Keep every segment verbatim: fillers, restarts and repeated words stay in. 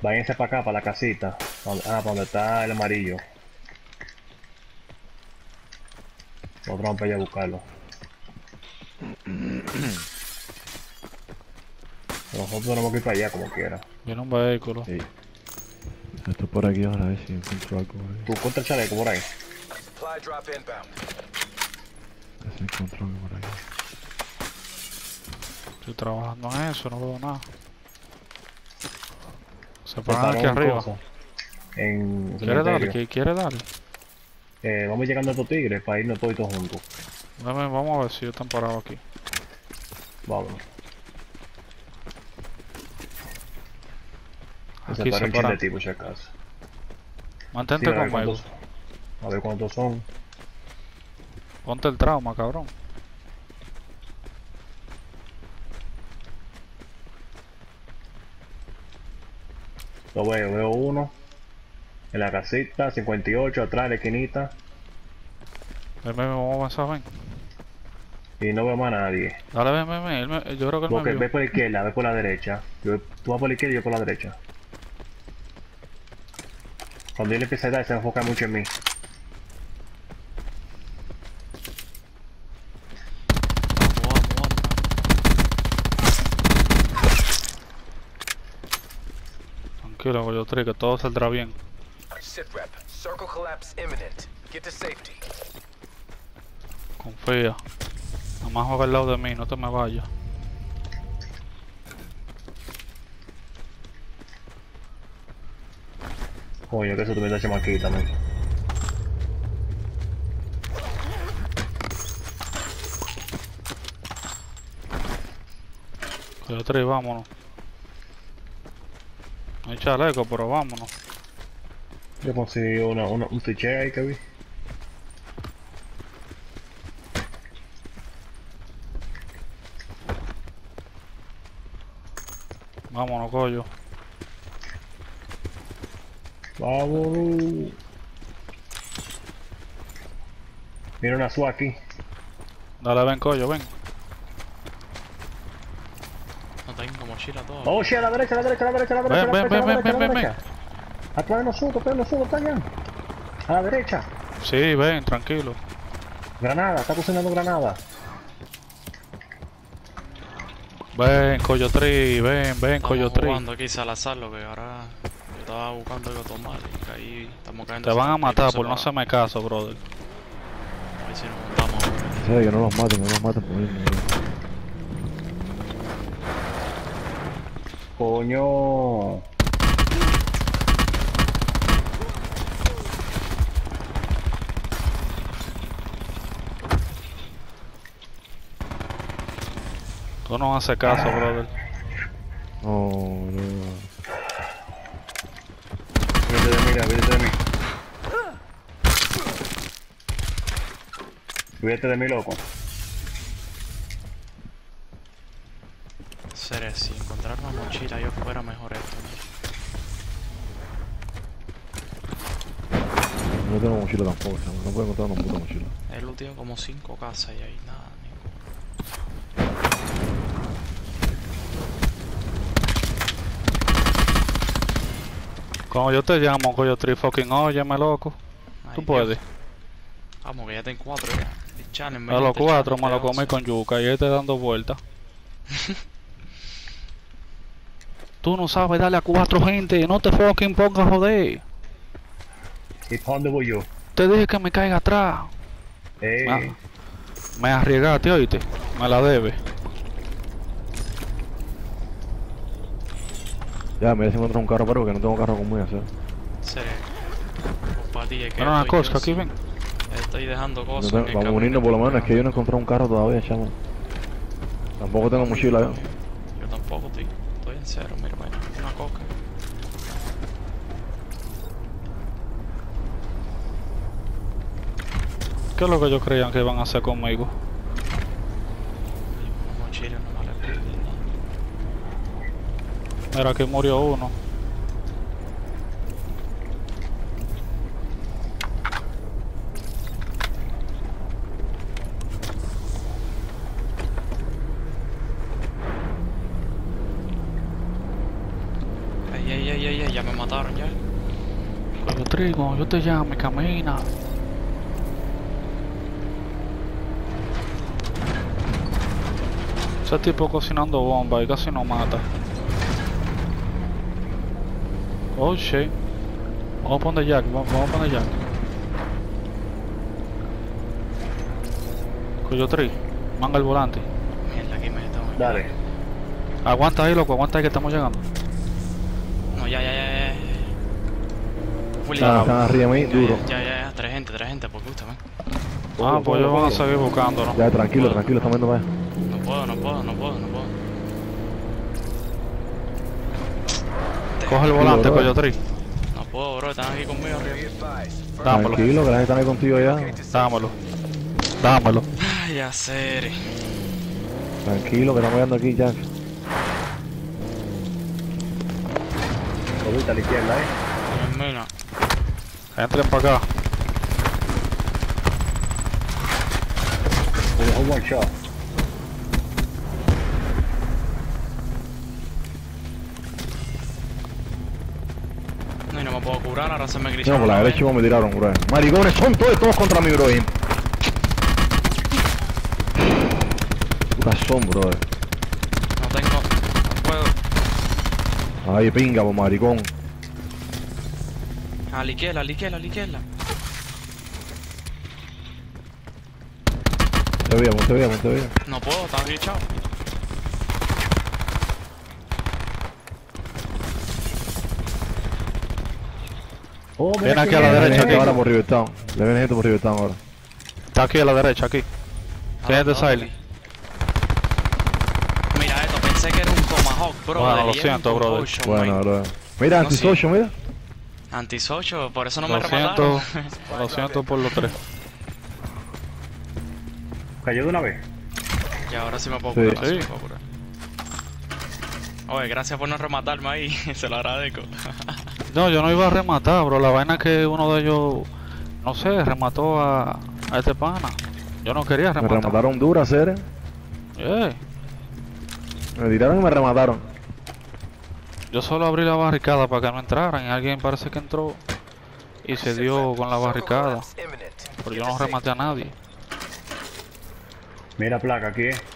Váyanse para acá, para la casita. Donde- ah, para donde está el amarillo. Nosotros vamos para allá a buscarlo. Nosotros tenemos que ir para allá como quiera. Viene un vehículo. Sí. Esto por aquí ahora, a ver si encuentro algo. Tú contra el chaleco por ahí. Supply drop inbound. A ver si encuentro algo por aquí. Estoy trabajando en eso, no veo nada. Se Prepararon paran aquí arriba. cosas En ¿Quiere darle? cementerio. ¿Qui- ¿Quiere darle? Eh, vamos llegando a estos tigres para irnos todos juntos. Dame, vamos a ver si están parados aquí. Vámonos. Aquí Se se paran paran. de ti por si acaso. Mantente Sí, a ver conmigo. cuántos- A ver cuántos son. Ponte el trauma, cabrón. Lo veo, veo uno. En la casita, cincuenta y ocho, atrás de la esquinita. Ven, ven, vamos a avanzar, ven. Y no veo más a nadie. Dale, ven, ven, ven. Él me- yo creo que él Porque me ve vio. por la izquierda, ve por la derecha. Yo, tú vas por la izquierda y yo por la derecha. Cuando él empieza a dar, se enfoca mucho en mí. Vamos, vamos, Tranquilo, Goyo Tri, que todo saldrá bien. Sit rep. Circle collapse imminent. Get to safety. Confía. Nomás juega al lado de mí, no te me vayas. Coño, que eso tuviera chamaquita, man. Goyo Tri, vámonos. No hay chaleco, pero vámonos. Yo conseguí una, una, un tiché ahí que vi. Vámonos, Goyo. Vamos. Mira una SWAT aquí. Dale, ven, Goyo, ven. no tengo mochila todo. Oh, shit, a la derecha, a la derecha, a la derecha, a la derecha, a la Ven, derecha, a la ven, derecha, a la ven, ven, derecha. Atrás de nosotros, atrás de nosotros, está allá. A la derecha. Sí, ven, tranquilo. Granada, está cocinando granada. Ven, Goyo Tri, ven, ven, Goyo Estamos Tri. jugando aquí Salazar, lo que ahora yo estaba buscando algo a tomar y caí, estamos cayendo. Te van a en matar cementerio por no separado. hacerme caso, brother. A ver si nos juntamos ahora. ¿Sabes? Que no los maten, no los maten por irme. Coño. Tú no haces caso, brother. No, no. Vete de mí, vete de mí. Vete de mí, loco. Seré, si encontrar una mochila yo fuera mejor esto, ¿no? No tengo mochila tampoco, chamo. No puedo encontrar una puta mochila. El último como cinco casas y ahí nada, ningún. Como yo te llamo, Goyo Tri, fucking óyeme, loco. Ay, Tú Dios. puedes. Vamos, que ya tengo cuatro ya. Echan en A los mente, cuatro echan me lo entre comí once. con yuca y este dando vueltas. Tú no sabes darle a cuatro gente, no te fucking pongas a joder. ¿Y para dónde voy yo? Te dije que me caiga atrás. Eh, Ah, me arriesgaste, oíste. Me la debes. Ya, me voy a encontrar un carro, pero porque no tengo carro con muy hacer. Seré. Para ti, es que Pero una estoy cosa, yo aquí sin- ven. Estoy dejando No cosas. tengo- en el vamos a camino unirnos por lo porque menos, es que yo no he encontrado un carro todavía, chamo. Tampoco tengo mochila yo. Yo tampoco, tío. Estoy en cero, mira, mira. Una coca. ¿Qué es lo que ellos creían que iban a hacer conmigo? Una mochila no vale la pena. Mira, aquí murió uno. Ey, ey, ey, ey, ey, ya me mataron ya. Coño Trigo, yo te llamo, camina. Ese tipo cocinando bomba y casi no mata. Oh shit. Vamos a poner Jack, vamos, vamos a poner Jack. Coño Tri, manga el volante. Mierda, aquí me tengo. Dale. Aguanta ahí, loco, aguanta ahí que estamos llegando. No, ya, ya, ya, ya. Fully. Están, están arriba de mí, Ya, duro. Ya, ya, ya, tres gente, tres gente, por gusto, man. Ah, pues ellos van a seguir buscándonos. Ya, tranquilo, tranquilo, estamos viendo para allá. No puedo, no puedo, no puedo, no puedo. Coge el volante, bro. Coño Tri. No puedo, bro, están aquí conmigo Be arriba. advised. First Dámelo, Tranquilo, que la gente está ahí contigo ya. locate to safe dámelo. Dámelo. Ay, ya sé. Tranquilo, que estamos llegando aquí, Jack. Ahorita a la izquierda, eh. Termina. Entren para acá. Le dejó un one shot. No, y no me puedo curar, ahora se me gritó. No, por la derecha me tiraron, bro. Maricones, son todos, todos contra mí, bro. Putas son, bro. No tengo, no puedo. Ay, pinga, po, maricón. A la izquierda, a la izquierda, a la izquierda. Te veía, te veía, te veía. No puedo, está glitchado. Oh, Ven mira aquí quién a la es. Le viene derecha, gente aquí. ahora por Rivertown. Le viene gente por Rivertown ahora. Está aquí a la derecha, aquí. Tienes de Ah, no, Silent. Mira esto, pensé que era un Tomahawk, bro. Bueno, de lo Liam siento, con brother. Potion, Bueno, man. bro. Mira, No, antisocial, mira. Antisocio, por eso no me Lo siento, remataron. lo siento por los tres. Cayó de una vez. Y ahora sí me puedo Sí. curar, ahora sí Sí. me puedo curar. Oye, gracias por no rematarme ahí, se lo agradezco. No, yo no iba a rematar, bro. La vaina es que uno de ellos, no sé, remató a, a este pana. Yo no quería Me rematar. remataron dura, Cere. Eh, Me tiraron y me remataron. yo solo abrí la barricada para que no entraran y alguien parece que entró y se dio con la Circle barricada. collapse imminent. Pero Get yo to no safe rematé a nadie. Mira placa aquí, eh.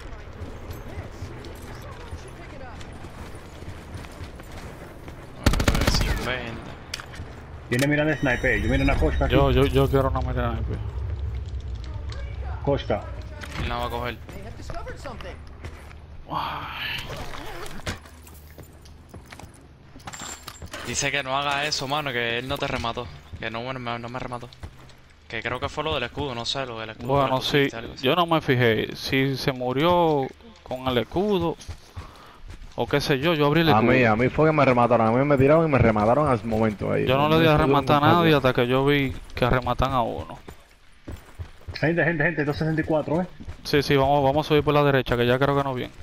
Sin venta. Viene mirando el sniper. Yo miro una Costa aquí. Yo, yo, yo quiero una mira ahí, pues. Costa. Él la va a coger. Dice que no haga eso, mano, que él no te remató. Que no, bueno, me- no me remató. Que creo que fue lo del escudo, no sé, lo del escudo. Bueno, que sí, pusiste, algo así. yo no me fijé si se murió con el escudo o qué sé yo, yo abrí el A escudo. mí, a mí fue que me remataron. A mí me tiraron y me remataron al momento ahí. Yo no le di Me a subieron rematar a muchacho. nadie hasta que yo vi que rematan a uno. Gente, gente, gente. doscientos sesenta y cuatro, eh. Sí, sí, vamos, vamos a subir por la derecha, que ya creo que no bien.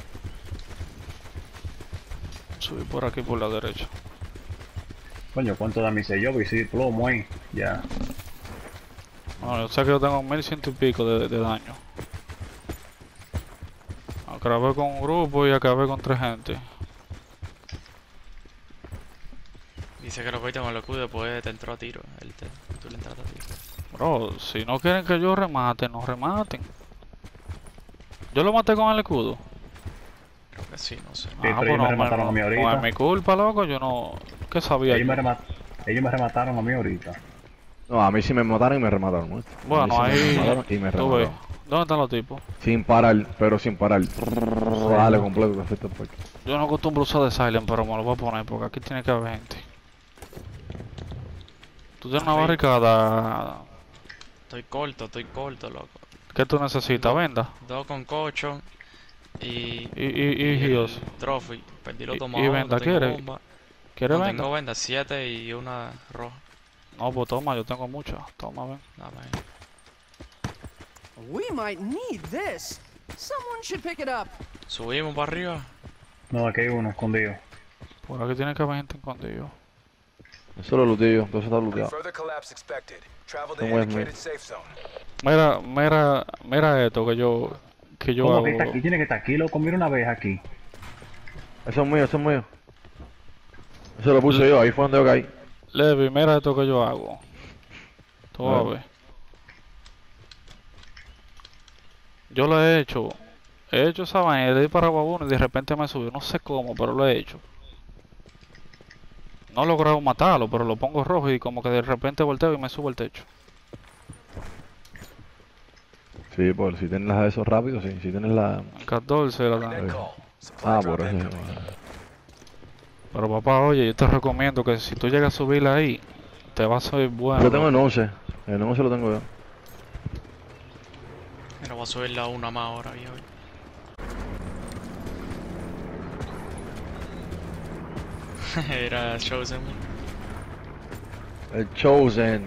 Subir por aquí por la derecha. Coño, ¿cuánto da mi sello? Y sí, plomo ahí. Ya. Bueno, yo sé que yo tengo mil ciento y pico de, de daño. Acabé con un grupo y acabé con tres gente. Dice que lo cogiste con el escudo y después te entró a tiro. Él te, tú le entraste a tiro. Bro, si no quieren que yo remate, no rematen. Yo lo maté con el escudo. Creo que sí, no sé. Sí, pero ellos me remataron a mí ahorita. No es mi culpa, loco, yo no... ¿Qué sabía Ellos yo? me, remat- ellos me remataron a mí ahorita. No, a mí sí me mataron y me remataron. ¿no? Bueno, A mí sí me ahí... remataron y me Tú ves. remataron. ¿Dónde están los tipos? Sin parar, pero sin parar. Dale completo, perfecto. Pues. Yo no acostumbro usar de Silent, pero me lo voy a poner porque aquí tiene que haber gente. Tú tienes una Ahí. barricada. Estoy corto, estoy corto, loco. ¿Qué tú necesitas? Venda. Dos con cocho y... Y, y, y, el Dios. Trophy. Perdí los Y- y tomados, venda, no tengo ¿quiere? bomba. ¿Quieres No venda? tengo venda, siete y una roja. No, pues toma, yo tengo muchas. Toma, ven. Dame ahí. We might need this. Someone should pick it up. Subimos para arriba. No, aquí hay uno escondido. Por aquí tiene que haber gente escondido. Eso lo looteé yo, entonces está looteado. Further collapse expected. Travel to Don't wait, indicated mate. safe zone. Mira, mira, mira esto que yo... Que yo ¿Cómo hago. que está aquí? Tiene que estar aquí, loco. Mira una vez aquí. Eso es mío, eso es mío. Eso lo puse yo, ahí fue donde yo caí. Levi, mira esto que yo hago. Tú vas a Bueno. ver. Yo lo he hecho. He hecho esa vaina, le di para abajo uno y de repente me subió. No sé cómo, pero lo he hecho. No he logrado matarlo, pero lo pongo rojo y como que de repente volteo y me subo el techo. Sí, por si tienes las de esos rápidos, sí. Si tienes la... En catorce la dan. Net call. Supply Ah, drop por eso. incoming. Pero papá, oye, yo te recomiendo que si tú llegas a subirla ahí, te va a salir bueno. Yo tengo el once. El once lo tengo yo. Mira, voy a subirla a una más ahora, viejo. Era Chosen. El Chosen.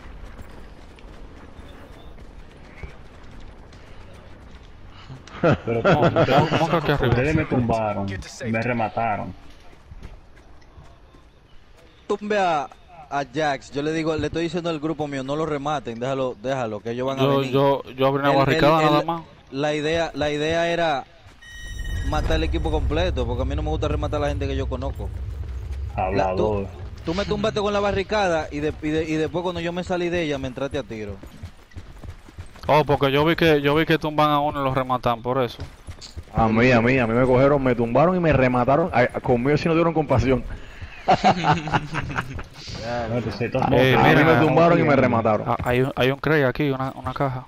Pero ¿Cómo, ustedes- cómo- cómo que aquí arriba? ustedes me tumbaron, me remataron. Tumbe a, a Jax, yo le digo, le estoy diciendo al grupo mío, no lo rematen, déjalo, déjalo, que ellos van a Yo, venir. yo, yo abrí una El- el- barricada el- nada más. La idea, la idea era matar el equipo completo, porque a mí no me gusta rematar a la gente que yo conozco. Hablador. Tú me tumbaste con la barricada y, de- y, de- y después cuando yo me salí de ella me entraste a tiro. Oh, porque yo vi que yo vi que tumban a uno y lo rematan, por eso. A mí, a mí, a mí me cogieron, me tumbaron y me remataron. Ay, conmigo sí no tuvieron compasión. No, entonces, entonces, Eh, a mí mira, me tumbaron y me remataron. Ah, hay, un- hay un crate aquí, una, una caja.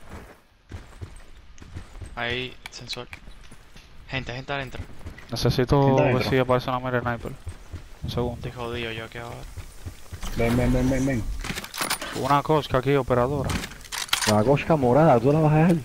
Ahí, sensor. Gente, gente adentro. Necesito Gente ver adentro. si aparece una mira sniper. Un segundo. Estoy jodido yo aquí ahora. Ven, ven, ven, ven, ven. Una cosca aquí, operadora. La cosca morada, ¿tú la vas a dejar?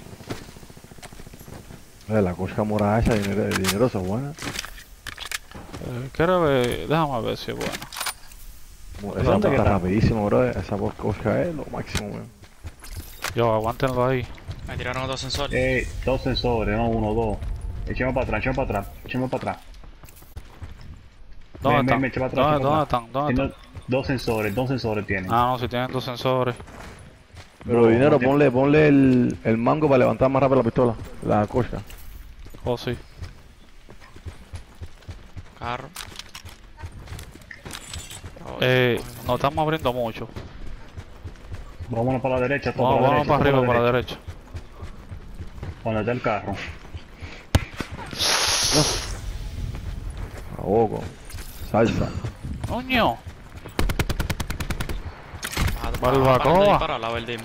Eh, la cosca morada esa, dinero, el dinero esa es buena. Eh, ¿Quieres ver? Déjame ver si es buena. Esa ¿Dónde está está? rapidísimo, bro. Esa cosca es lo máximo, weón. Yo, aguántenlo ahí. Me tiraron otro sensor. Eh, dos sensores, no uno, dos. Echemos para atrás, echemos para atrás, echemos para atrás. ¿Dónde Ven, ven, están? ven, echa para atrás, ¿Dónde, echa para dónde atrás. están? ¿Dónde Tiene están? dos sensores, dos sensores tienen. Ah, no, si tienen dos sensores. Pero No, dinero, no te- ponle, ponle el, el mango para levantar más rápido la pistola. La cosca. Oh, sí. Carro. Oh, Eh, oh, nos estamos abriendo mucho. Vámonos para la derecha, todo Vamos, para la vamos derecha, para todo arriba, para la derecha. Donde está el carro. Ahogo. Salsa. ¡Coño! ah, Barbacoa. para de disparar, la verdad.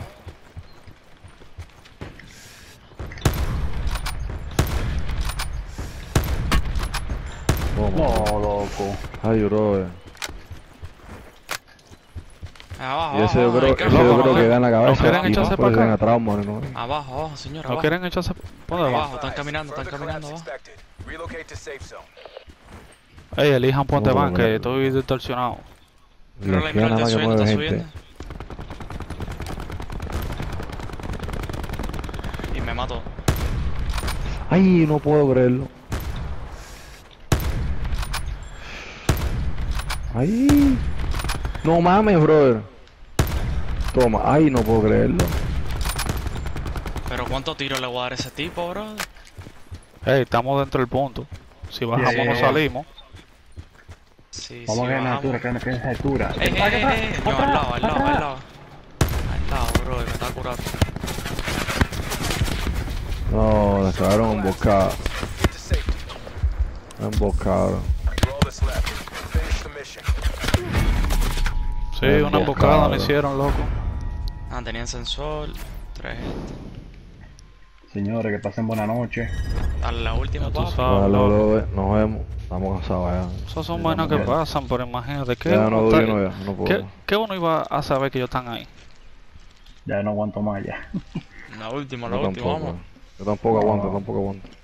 Toma. No, loco. Ay, bro. Abajo, Y ese yo abajo, creo, hay que ese yo loco, creo no, que da en la ¿no cabeza. quieren Y echarse no para puede acá? tener trauma, ¿no? Abajo, abajo, señor, ¿No abajo. quieren echarse? ¿Dónde va? Abajo, están caminando, están Further caminando collapse abajo. expected. Relocate to safe zone. Ey, elijan Ponte No, Van, no, que no. estoy distorsionado. Míralo La ahí, esquina míralo, nada está más que subiendo, mueve está gente. subiendo. Y me mató. Ay, no puedo creerlo. Ay. No mames, brother. Toma. Ay, no puedo creerlo. Pero ¿cuántos tiros le voy a dar a ese tipo, bro? Ey, estamos dentro del punto. Si bajamos Yeah. no salimos. Sí, Vamos sí, a ganar bajamos. altura, que no quede altura. Eh, eh, eh, eh, no, al lado, al lado, al lado. Al lado, bro, me está curando. No, la cagaron emboscada. Get to safety. Emboscada. You're all that's left. Finish the mission. Sí, Bien una buscado. emboscada me hicieron, loco. Ah, tenían sensor. Tres gente. Señores, que pasen buena noche. A la última, Ya tú papá. sabes, Vale, loco. bro, nos vemos. Estamos cansados ya. Esas son vainas que pasan, pero imagínate, ¿qué, Ya no uno doy está- uno ya, no puedo. ¿qué, qué uno iba a saber que ellos están ahí? Ya no aguanto más ya. La última, Yo la última, tampoco. vamos. Yo tampoco aguanto, tampoco aguanto.